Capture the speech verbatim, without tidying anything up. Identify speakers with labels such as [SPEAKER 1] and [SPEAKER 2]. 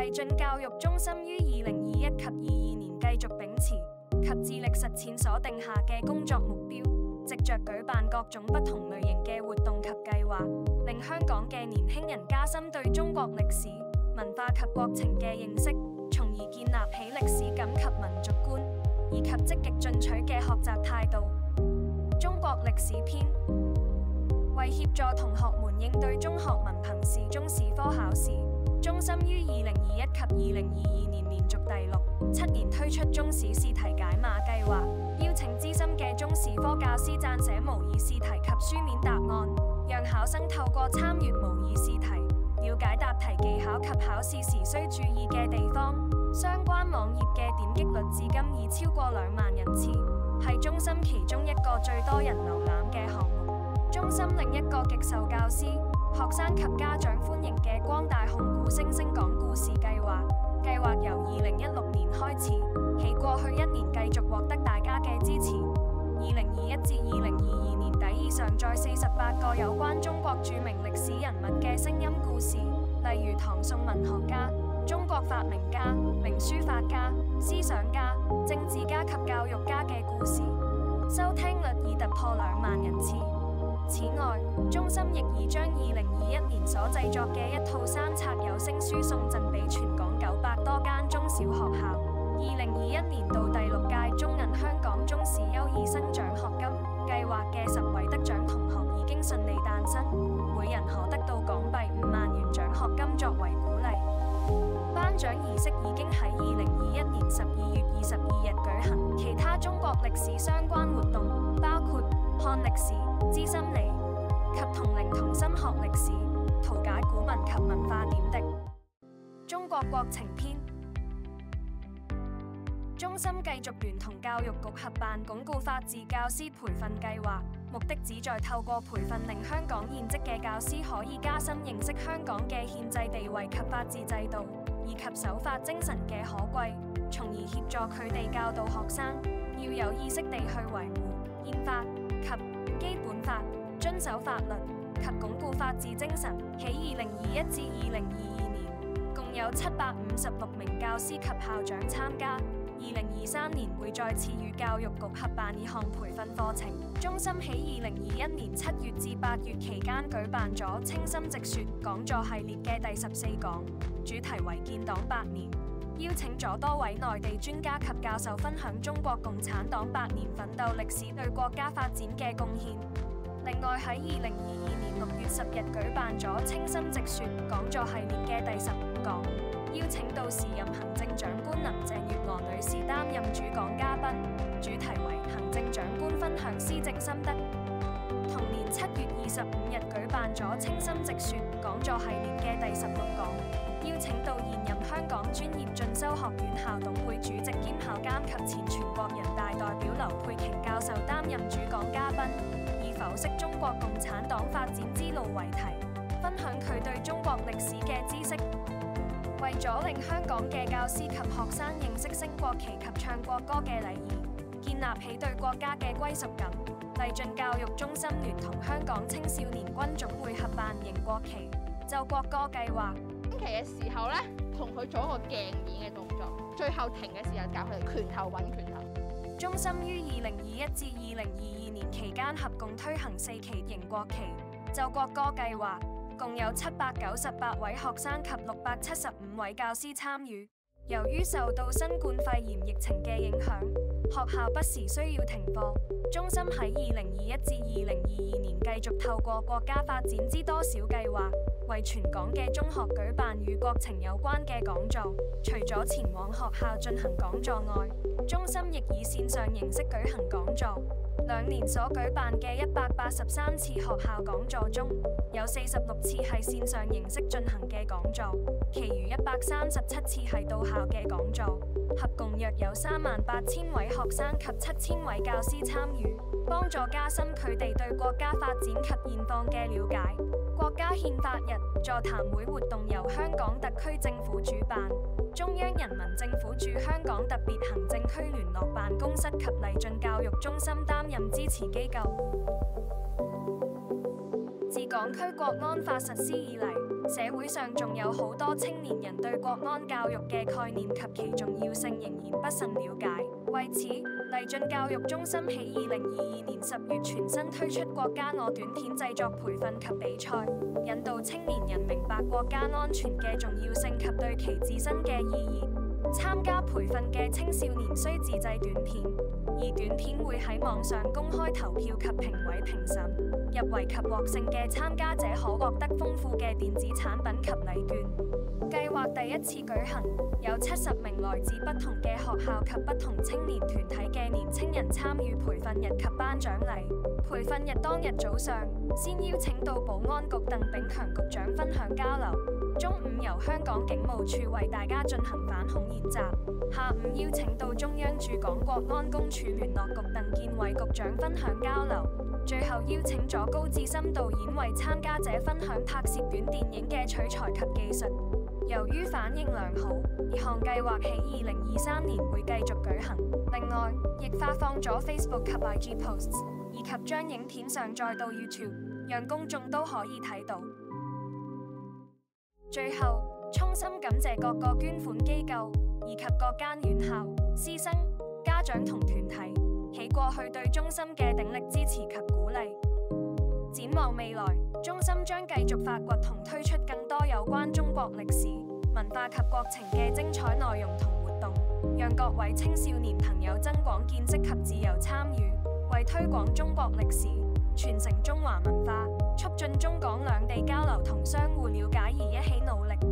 [SPEAKER 1] 勵進教育中心於二零二一及二二年繼續秉持及致力實踐所定下嘅工作目標，藉着舉辦各種不同類型嘅活動及計劃，令香港嘅年輕人加深對中國歷史、文化及國情嘅認識，從而建立起歷史感及民族觀，以及積極進取嘅學習態度。中國歷史篇，為協助同學們應對中學文憑試中史科考試，中心於二零二一及二零二二年連續第六、七年推出中史試題解碼計劃，邀請資深嘅中史科教師撰寫模擬試題及書面答案，讓考生透過參閱模擬試題，了解答題技巧及考試時需注意嘅地方。相關網頁嘅點擊率至今已超過兩萬人次，係中心其中一個最多人瀏覽嘅項目。中心另一個極受教師、學生及家長歡迎嘅光大控股星星講故事計劃，計劃由二零一六年開始，喺過去一年繼續獲得大家嘅支持。二零二一至二零二二年底已上載四十八個有關中國著名歷史人物嘅聲音故事，例如唐宋文學家、中國發明家、名書法家、思想家、政治家及教育家嘅故事，收聽率已突破兩萬人次。此外，中心亦已將二零二一年所製作嘅一套三冊有聲書送贈俾全港九百多間中小學校。二零二一年度第六屆中銀香港中史優異生獎學金計劃嘅十位得獎同學已經順利誕生，每人可得到港幣五萬元獎學金作為鼓勵。頒獎儀式已經喺二零二一年十二月二十二日舉行，其他中國歷史相關活動包括漢歷史、資深理及同齡同心學歷史、圖解古文及文化點滴。中國國情篇，中心繼續聯同教育局合辦鞏固法治教師培訓計劃，目的旨在透過培訓令香港現職嘅教師可以加深認識香港嘅憲制地位及法治制度，以及守法精神嘅可貴，從而協助佢哋教導學生要有意識地去維護憲法及基本法，遵守法律及鞏固法治精神。喺二零二一至二零二二年，共有七百五十六名教師及校長參加。二零二三年會再次與教育局合辦呢項培訓課程。中心喺二零二一年七月至八月期間舉辦咗清心直說講座系列嘅第十四講，主題為建黨百年，邀請咗多位內地專家及教授分享中國共產黨百年奮鬥歷史對國家發展嘅貢獻。另外喺二零二二年六月十日舉辦咗清心直說講座系列嘅第十五講，邀請到時任行政長官林鄭月娥女士擔任主講嘉賓，主題為行政長官分享施政心得。同年七月二十五日舉辦咗清心直說講座系列嘅第十六講，邀請到現任香港專業進修學院校董會主席兼校監及前全國人大代表劉佩瓊教授擔任主講嘉賓，以剖析中國共產黨發展之路為題，分享佢對中國歷史嘅知識。為咗令香港嘅教師及學生認識升國旗及唱國歌嘅禮儀，建立起對國家嘅歸屬感，勵進教育中心聯同香港青少年軍總會合辦迎國旗、奏國歌計劃。
[SPEAKER 2] 升旗嘅時候咧，同佢做一個鏡演嘅動作，最後停嘅時候教佢哋拳頭揾拳頭。
[SPEAKER 1] 中心於二零二一至二零二二年期間合共推行四期迎國旗、奏國歌計劃，共有七百九十八位學生及六百七十五位教師參與。由於受到新冠肺炎疫情嘅影響，學校不時需要停課。中心喺二零二一至二零二二年繼續透過國家發展之多少計劃，為全港嘅中學舉辦與國情有關嘅講座。除咗前往學校進行講座外，中心亦以線上形式舉行講座。兩年所舉辦嘅一百八十三次學校講座中，有四十六次係線上形式進行嘅講座，其餘一百三十七次係到校嘅講座，合共約有三萬八千位學生及七千位教師參與，幫助加深佢哋對國家發展及現況嘅了解。國家憲法日座談會活動由香港特區政府主辦，中央人民政府駐香港特別行政區聯絡辦公室及勵進教育中心擔任支持機構。自港區國安法實施以嚟， 社會上仲有好多青年人對國安教育嘅概念及其重要性仍然不甚了解。為此，勵進教育中心喺二零二二年十月全新推出國家我短片製作培訓及比賽，引導青年人明白國家安全嘅重要性及對其自身嘅意義。參加培訓嘅青少年需自製短片，而短片會喺網上公開投票及評委評審。入圍及獲勝嘅參加者可獲得豐富嘅電子產品及禮券。計劃第一次舉行，有七十名來自不同嘅學校及不同青年團體嘅年青人參與培訓日及頒獎禮。培訓日當日早上，先邀請到保安局鄧炳強局長分享交流，中午由香港警務處為大家進行反恐演習，下午邀請到中央駐港國安公署聯絡局鄧建偉局長分享交流，最後邀請咗高志森導演為參加者分享拍攝短電影嘅取材及技術。由於反應良好，呢項計劃喺二零二三年會繼續舉行。另外，亦發放咗 Facebook 及 I G posts， 以及將影片上載到 YouTube， 讓公眾都可以睇到。最後，衷心感謝各個捐款機構以及各間院校、師生、家長同團體喺過去對中心嘅鼎力支持及鼓勵。展望未來，中心將繼續發掘同推出更多有關中國歷史、文化及國情嘅精彩內容同活動，讓各位青少年朋友增廣見識及自由參與，為推廣中國歷史、傳承中華文化、促進中港兩地交流同相互了解而一起努力。